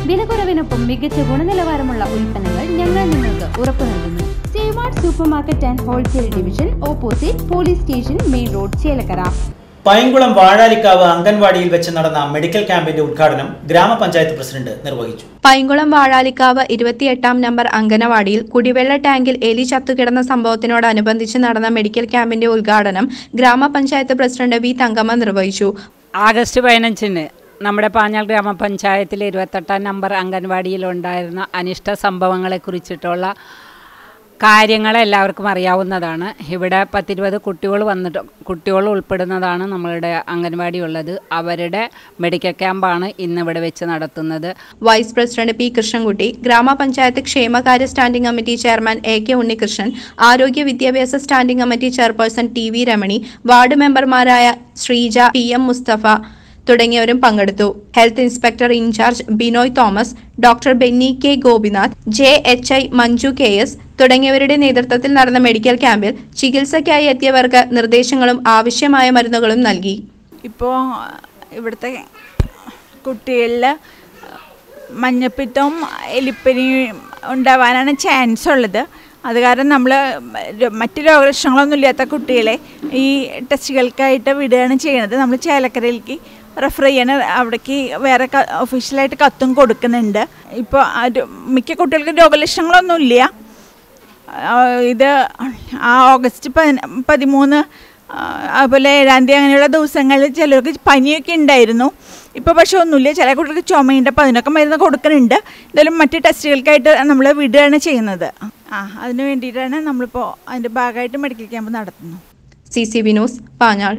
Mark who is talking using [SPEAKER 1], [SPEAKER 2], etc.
[SPEAKER 1] വിലക്കുറവിനൊപ്പം മികച്ച ഗുണനിലവാരമുള്ള ഉൽപ്പന്നങ്ങൾ ഞങ്ങൾ നിങ്ങൾക്ക് ഉറപ്പു നൽകുന്നു. Steward super market and wholesale division, opposite police station, main road, Chelakkara.
[SPEAKER 2] Painkulam Vazhalikkavu അംഗൻവാടിയിൽ വെച്ച് നടന്ന മെഡിക്കൽ ക്യാമ്പിന്റെ ഉദ്ഘാടനം ഗ്രാമപഞ്ചായത്ത് പ്രസിഡന്റ് നിർവഹിച്ചു.
[SPEAKER 3] പൈങ്കുളം വാഴാലിക്കാവ് 28-ാം നമ്പർ അംഗനവാടിയിൽ കുടിവെള്ള ടാങ്കിൽ എലി ചത്തുകിടന്ന സംഭവത്തിനോടനുബന്ധിച്ച് നടന്ന മെഡിക്കൽ ക്യാമ്പിന്റെ ഉദ്ഘാടനം ഗ്രാമപഞ്ചായത്ത് പ്രസിഡന്റ് വി തങ്കമ്മ നിർവഹിച്ചു.
[SPEAKER 4] ആഗസ്റ്റ് 15-ന് നമ്മുടെ പാഞ്ഞാൽ ഗ്രാമപഞ്ചായത്തിലെ 28-ാം നമ്പർ അംഗൻവാടിയിലുണ്ടായിരുന്ന അനിഷ്ട സംഭവങ്ങളെക്കുറിച്ചിട്ടുള്ള കാര്യങ്ങൾ എല്ലാവർക്കും അറിയാവുന്നതാണ്. ഇവിടെ 10-20 കുട്ടികൾ ഉൾപ്പെടുന്നതാണ് നമ്മളുടെ അംഗൻവാടി ഉള്ളത്. അവരുടെ മെഡിക്കൽ ക്യാമ്പാണ് ഇന്നിവിടെ വെച്ച് നടത്തുന്നത്.
[SPEAKER 3] വൈസ് പ്രസിഡന്റ് പി കൃഷ്ണൻകുട്ടി, ഗ്രാമപഞ്ചായത്ത് ക്ഷേമകാര്യ standing committee chairman AK Unnikrishnan, ആരോഗ്യ വിദ്യാഭ്യാസ standing committee chairperson TV Ramani, ward മെമ്പർമാരായ ശ്രീജ, PM മുസ്തഫ തുടങ്ങിയവരും പങ്കെടുത്തു. Health inspector incharge Binoy Thomas, doctor Benny K Gopinath, JHI Manju KS തുടങ്ങിയവരുടെ നേതൃത്വത്തിൽ നടന്ന മെഡിക്കൽ ക്യാമ്പിൽ ചികിത്സയ്ക്കായി എത്തിയവർക്ക് നിർദ്ദേശങ്ങളും ആവശ്യമായ മരുന്നുകളും നൽകി.
[SPEAKER 5] ഇപ്പോൾ ഇവിടുത്തെ കുട്ടികളിൽ മഞ്ഞപ്പിത്തവും എലിപ്പനിയും ഉണ്ടാവാനാണ് ചാൻസ് ഉള്ളത്. അത് കാരണം നമ്മൾ മറ്റ് രോഗലക്ഷണങ്ങളൊന്നും ഇല്ലാത്ത കുട്ടികളെ ഈ ടെസ്റ്റുകൾക്കായിട്ട് വിടുകയാണ് ചെയ്യുന്നത്. നമ്മൾ ചേലക്കരയിലേക്ക് റെഫർ ചെയ്യണം. അവിടേക്ക് വേറെ ഒഫീഷ്യലായിട്ട് കത്തും കൊടുക്കുന്നുണ്ട്. ഇപ്പോൾ മിക്ക കുട്ടികൾക്ക് രോഗലക്ഷണങ്ങളൊന്നുമില്ല. ഇത് ഓഗസ്റ്റ് 13 അതുപോലെ 7-ാം തീയതി അങ്ങനെയുള്ള ദിവസങ്ങളിൽ ചിലർക്ക് പനിയൊക്കെ ഉണ്ടായിരുന്നു. ഇപ്പോൾ പക്ഷെ ഒന്നുമില്ല. ചില കുട്ടികൾക്ക് ചുമയുണ്ട്. അപ്പോൾ അതിനൊക്കെ മരുന്ന് കൊടുക്കുന്നുണ്ട്. എന്തായാലും മറ്റ് ടെസ്റ്റുകൾക്കായിട്ട് നമ്മൾ വിടുകയാണ് ചെയ്യുന്നത്. അതിന് വേണ്ടിയിട്ടാണ് നമ്മളിപ്പോൾ അതിൻ്റെ ഭാഗമായിട്ട് മെഡിക്കൽ ക്യാമ്പ് നടത്തുന്നു.
[SPEAKER 3] CCB news, Panjal.